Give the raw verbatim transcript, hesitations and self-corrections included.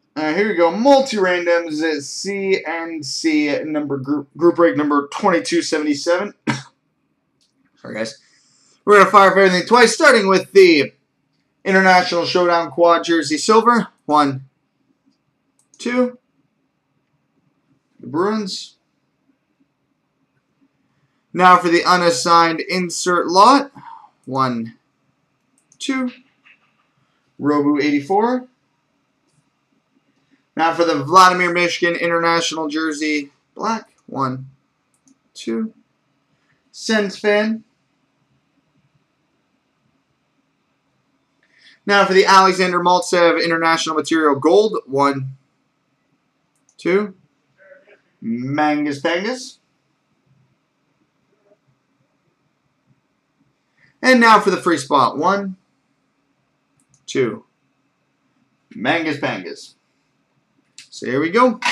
Uh, here we go. Multi Randoms C and C number group group break number twenty-two seventy-seven. Sorry, guys. We're gonna fire for everything twice, starting with the International Showdown Quad Jersey Silver. One, two. The Bruins. Now for the unassigned insert lot. One, two. Robu eighty-four. Now for the Vladimir Michigan International Jersey Black. One, two. Sens fan. Now for the Alexander Maltsev International Material Gold. One, two. Mangus Pangus. And now for the free spot. One, two. Mangus Pangus. So here we go.